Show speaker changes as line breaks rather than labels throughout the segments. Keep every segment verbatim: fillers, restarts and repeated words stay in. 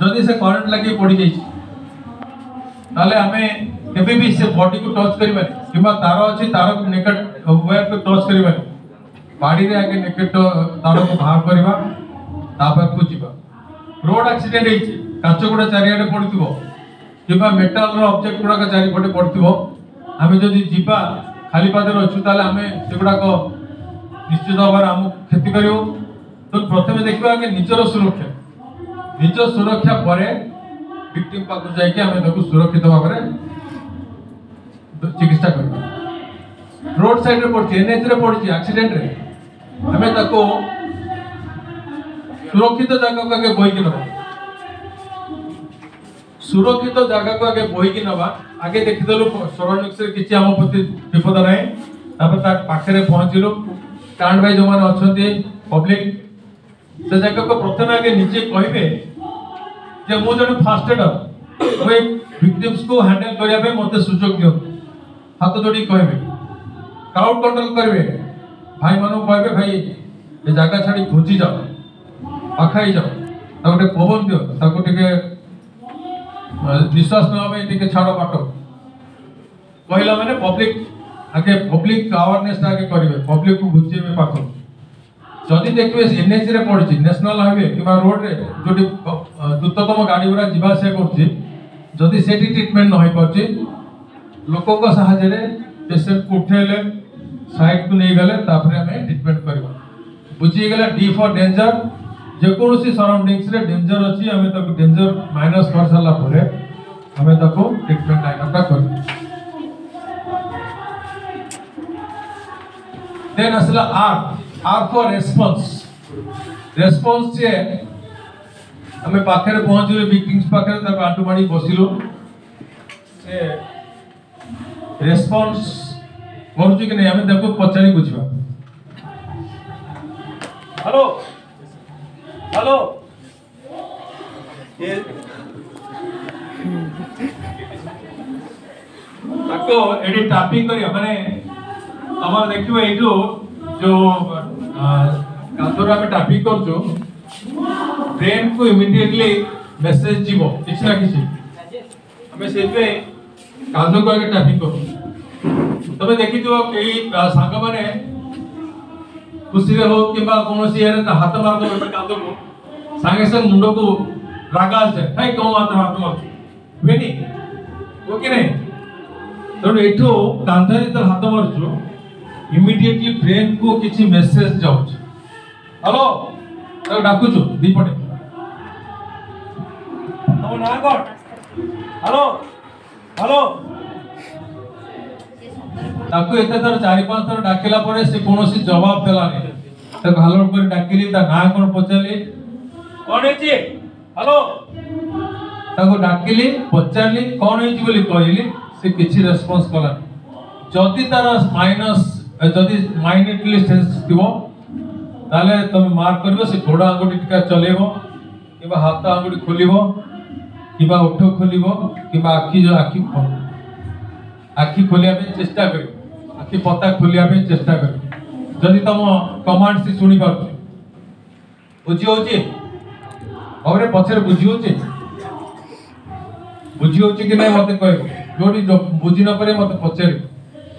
जदि से करंट लगे पड़ जाइए ताले हमें केबे भी से बॉडी को टच करबा किबा तार अछि तार को नेकेट वायर को टच करबा बाडी रे आगे नेकेट तार को बाहर करबा तापर को जीवा रोड एक्सीडेंट हेछि काच गुडा चारियाडे पड़थिबो किबा मेटल रो ऑब्जेक्ट गुडा का चारि पटे पड़थिबो हमें जदि जीवा खाली पादर अछु ताले हमें सेगुडा को निश्चित भाव हम क्षति करियो। तो प्रथमे देखबा कि निजर सुरक्षा निज सुरक्षा परे विक्टिम पाक जाय कि हमें ताको सुरक्षित भाव रे चिकित्सा करबा। रोड साइड रे पड़छि एनएच रे पड़छि एक्सीडेंट रे हमें ताको सुरक्षित जगह को आगे बोई कि नबा सुरक्षित जगह को आगे बोई कि नबा आगे देखि दलु सराउंडिंग से किछि हम प्रति विपद नै तापर ता पाखरे पहुंचिलो स्टैंड बाय जो माने अछंती पब्लिक से जगह को प्रथम आगे नीचे कहबे जे मो जण फास्ट एड ओए विक्टिम्स को हैंडल करिया पे मते सुजोग दियो हाथ जोड़ी कहबे क्राउड कंट्रोल करबे भाई मानो कहबे भाई ए जगह छाड़ी घुची जाओ पाखाई जाओ ताको पवन दियो ताको टिके विश्वास न होबे टिके छाड़ो बाटो कहला माने पब्लिक आगे पब्लिक अवेयरनेस आगे करिवे पब्लिक को बुझेबे पाखो जदि देखबे एनएच रे पड़छि नेशनल हाईवे किबा रोड रे जोटी द्रुततम गाड़ी गुरा जीवा से करछि जदि सेठी ट्रीटमेंट न होई परछि लोक को सहायता रे पेशेंट को उठेले साइड को नै गले तापरे हमें ट्रीटमेंट करबा बुझी गेला डी फॉर डेंजर जे कोनोसी सराउंडिंग्स रे डेंजर अछि हमें ताको डेंजर माइनस कर साला परे हमें ताको ट्रीटमेंट लाइनअप करबा। देन असला आर आर फॉर रेस्पॉन्स रेस्पॉन्स जे हमें पाखरे पहुंचले विक्टिम्स पाखरे ताको आंटू माडी बसिलो से रेस्पॉन्स करूची कि नहीं हमें ताको पचारी बुझबा हेलो हेलो ये ताको एडी टैपिंग करिया माने हमर देखियो एजो जो कातोरा में टैपिंग करजो ब्रेन को इमीडिएटली मैसेज जीवो किछ ना किछ हमें सेते काजो को आगे टैपिंग करो तबे देखि दियो केई सांग माने खुशी रे हो किबा कोनोसी एरे हाथ मार दो पे काजो को संगे संग मुंडो को रागा से भाई को हाथ हाथ मार वेनी ओके नहीं तो एठो कांधारी तर हाथ मारजो इमीडिएटली ब्रेन को किछि मैसेज जाउ हेलो तो डाकू छु दी पटे हम ना कर हेलो हेलो ताको एते तर चार पांच थर डाकिला परे से कोनोसी जवाब देला नै त भालो कर डाकिली ता ना कोन पचाली कोन हेची हेलो ताको डाकिली पचाली कोन हेची बोली कहली से किछि रेस्पॉन्स कला जदी तार माइनस जदी माइनटली सेंस दिबो ताले तुम मार्क करबो से गोडा आंगुठी टिका चलेबो किबा हाथ आंगुठी खोलिबो किबा ओठो खोलिबो किबा आखी जो आखी आखी खोलिया पे चेष्टा करियो आखी पता खोलिया पे चेष्टा करियो जदी तुम कमांड से सुनी पाछो बुझी होची औरे पछरे बुझी होची बुझी होची कि नै मते कहबो जोडी बुझी न पारे मते पछरे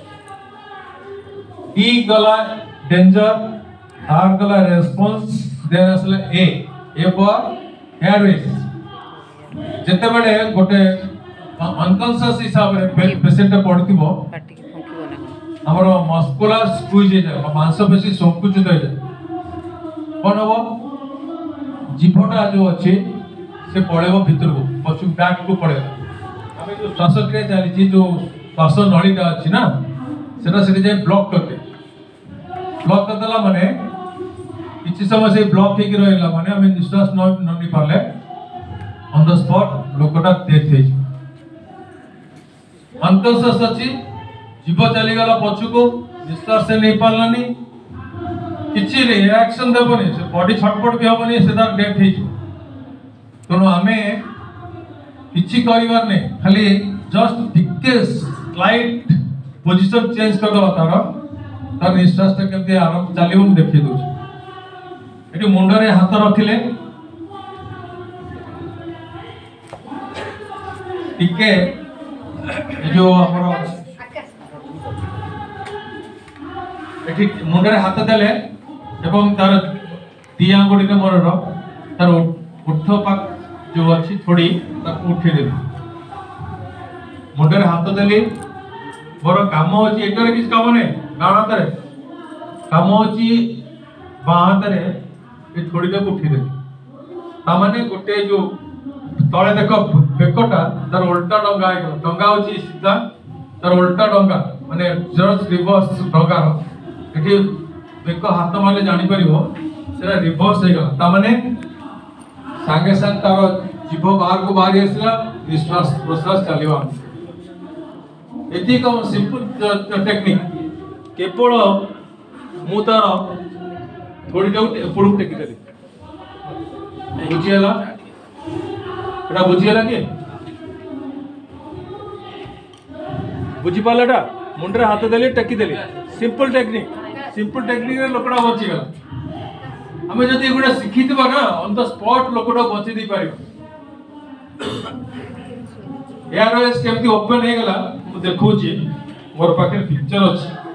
ई गला डेंजर आर गला रेस्पॉन्स देन असले ए ए फॉर एयरवेज जते बडे गोटे अनकॉन्शियस हिसाब रे पेशेंट पड़तिबो हमरो मस्कुलर स्क्वीज हे जाय मांसपेशी संकुचित हे जाय कोन हो जीभटा जो अछि से पळेबो भीतर को पछु बैक को पळेबो हमें जो श्वासक्रिया चली छी जो श्वास नळीटा अछि ना सेटा सेटे जाय ब्लॉक करते ब्लॉक करदला माने किछि समय से ब्लॉक हेकि रहला माने हमें निश्वास न ननी पाले ऑन द स्पॉट लोकटा डेथ हे अनकॉन्शियस अछि जीव चली गला पछु को निश्वास से नहीं पालनी किछि रिएक्शन देबनी से बॉडी छटपट भी होबनी से तार डेथ हे तनो हमें किछि करिवार नै खाली जस्ट टिके स्लाइट पोजीशन चेंज कर दो तार तार निश्वास त केमते आराम चालिबो देखि दो एटी मुंडरे हाथ रखिले टिके जो हमर एठी मुंडे हाथ देले एवं तार दी आंगुड़ी मोर तार उठ पाक जो अच्छी थोड़ी उठी देली मुंडे हाथ देली मोर काम होची एकर किस काम ने गाणा तरे काम होची बां हाथ रे ए थोड़ी तक उठी देली ता माने गोटे जो तले देख बेकटा तार उल्टा डंगा है डंगा होची सीधा तार उल्टा डंगा माने जस्ट रिवर्स डंगा एठी बेक हाथ मारले जानि परिबो सेरा रिवर्स हे गला ता माने संगे संग तार जीभ बाहर को बाहर आसला निश्वास प्रश्वास चलिबा एति कम सिंपल टेक्निक केवल मु तार थोड़ी देउ एपड़ टेकी देली बुझियला एटा बुझियला के बुझी पालाटा मुंडरे हाथ देली टेकी देली सिंपल टेक्निक सिंपल टेक्निक रे लोकड़ा बची गला हमें जदि एगुडा शिखितबा ना ऑन द स्पॉट लोकड़ा बची दी पारिबो एआरओएस केमती ओपन हे गला मु देखौची मोर पाखे पिक्चर अछि